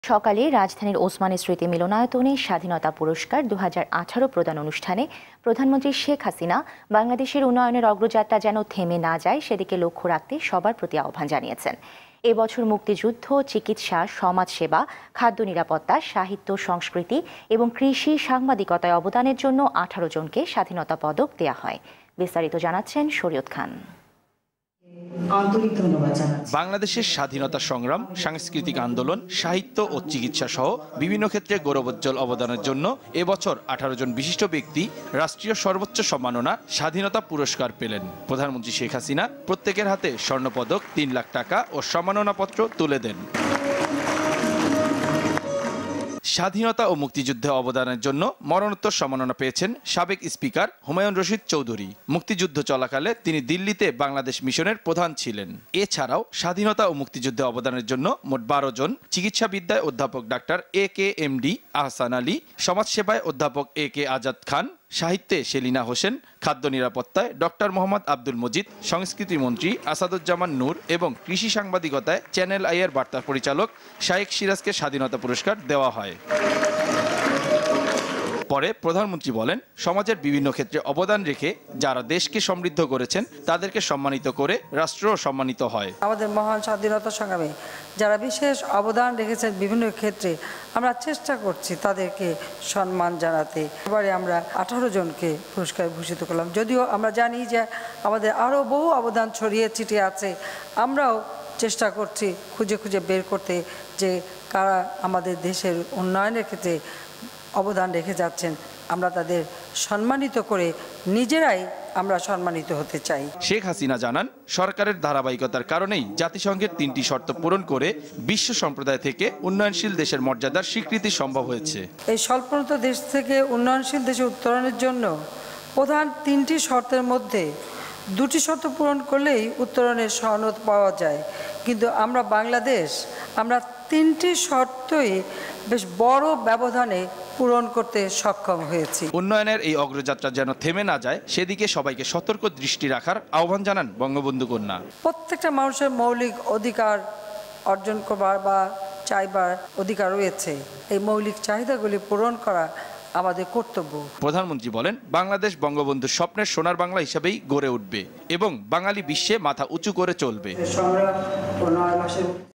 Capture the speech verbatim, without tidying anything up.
সকালে রাজধানীর ওসমানী স্মৃতি মিলনায়তনে স্বাধীনতা পুরস্কার দু হাজার আঠারো প্রদান অনুষ্ঠানে প্রধানমন্ত্রী শেখ হাসিনা বাংলাদেশের উন্নয়নের অগ্রযাত্রা যেন থেমে না যায় সেদিকে লক্ষ্য রাখতে সবার প্রতি আহ্বান জানিয়েছেন। এবছর মুক্তিযুদ্ধ, চিকিৎসা, সমাজসেবা, খাদ্য নিরাপত্তা, সাহিত্য, সংস্কৃতি এবং কৃষি সাংবাদিকতায় অবদানের জন্য আঠারো জনকে স্বাধীনতা পদক দেয়া হয়। বিস্তারিত জানাচ্ছেন শরীয়ত খান। বাংলাদেশের স্বাধীনতা সংগ্রাম, সাংস্কৃতিক আন্দোলন, সাহিত্য ও চিকিৎসা সহ বিভিন্ন ক্ষেত্রে গৌরবোজ্জ্বল অবদানের জন্য এবছর আঠারো জন বিশিষ্ট ব্যক্তি রাষ্ট্রীয় সর্বোচ্চ সম্মাননা স্বাধীনতা পুরস্কার পেলেন। প্রধানমন্ত্রী শেখ হাসিনা প্রত্যেকের হাতে স্বর্ণপদক, তিন লাখ টাকা ও সম্মাননাপত্র তুলে দেন। স্বাধীনতা ও মুক্তিযুদ্ধে অবদানের জন্য মরণোত্তর সম্মাননা পেয়েছেন সাবেক স্পিকার হুমায়ুন রশিদ চৌধুরী। মুক্তিযুদ্ধ চলাকালে তিনি দিল্লিতে বাংলাদেশ মিশনের প্রধান ছিলেন। এছাড়াও স্বাধীনতা ও মুক্তিযুদ্ধে অবদানের জন্য মোট বারো জন, চিকিৎসাবিদ্যায় অধ্যাপক doctor A K M D Ahsan Ali, সমাজসেবায় অধ্যাপক এ কে আজাদ খান, সাহিত্যে সেলিনা হোসেন, খাদ্য নিরাপত্তায় ডক্টর মোহাম্মদ আব্দুল মজিদ, সংস্কৃতি মন্ত্রী আসাদুজ্জামান নূর এবং কৃষি সাংবাদিকতায় চ্যানেল আই এর বার্তা পরিচালক শাইখ সিরাজকে স্বাধীনতা পুরস্কার দেওয়া হয়। পরে প্রধানমন্ত্রী বলেন, সমাজের বিভিন্ন ক্ষেত্রে অবদান রেখে যারা দেশকে সমৃদ্ধ করেছেন তাদেরকে সম্মানিত করে রাষ্ট্রও সম্মানিত হয়। আমাদের মহান স্বাধীনতা সংগ্রামে যারা বিশেষ অবদান রেখেছেন বিভিন্ন ক্ষেত্রে আমরা চেষ্টা করছি তাদেরকে সম্মান জানাতে। এবারে আমরা আঠারো জনকে পুরস্কার ভূষিত করলাম। যদিও আমরা জানি যে আমাদের আরও বহু অবদান ছড়িয়ে ছিটিয়ে আছে, আমরাও চেষ্টা করছি খুঁজে খুঁজে বের করতে যে কারা আমাদের দেশের উন্নয়নের ক্ষেত্রে অবদান রেখে যাচ্ছেন। আমরা তাদের সম্মানিত করে নিজেরাই আমরা সম্মানিত হতে চাই। শেখ হাসিনা জানান, সরকারের ধারাবাহিকতার কারণেই জাতিসংঘের তিনটি শর্ত পূরণ করে বিশ্ব সম্প্রদায় থেকে উন্নয়নশীল দেশের মর্যাদার স্বীকৃতি সম্ভব হয়েছে। এই স্বল্পোন্নত দেশ থেকে উন্নয়নশীল দেশে উত্তরণের জন্য প্রধান তিনটি শর্তের মধ্যে দুটি শর্ত পূরণ করলেই উত্তরণের সনদ পাওয়া যায়, কিন্তু আমরা বাংলাদেশ আমরা তিনটি শর্তই বেশ বড় ব্যবধানে পূরণ করতে সক্ষম হয়েছি। উন্নয়নের এই অগ্রযাত্রা যেন থেমে না যায় সেদিকে সবাইকে সতর্ক দৃষ্টি রাখার আহ্বান জানান বঙ্গবন্ধু কন্যা। প্রত্যেকটা মানুষের মৌলিক অধিকার অর্জন করবার বা চাইবার অধিকার রয়েছে। এই মৌলিক চাহিদাগুলি পূরণ করা আমাদের কর্তব্য। প্রধানমন্ত্রী বলেন, বাংলাদেশ বঙ্গবন্ধুর স্বপ্নের সোনার বাংলা হিসেবেই গড়ে উঠবে এবং বাঙালি বিশ্বে মাথা উঁচু করে চলবে।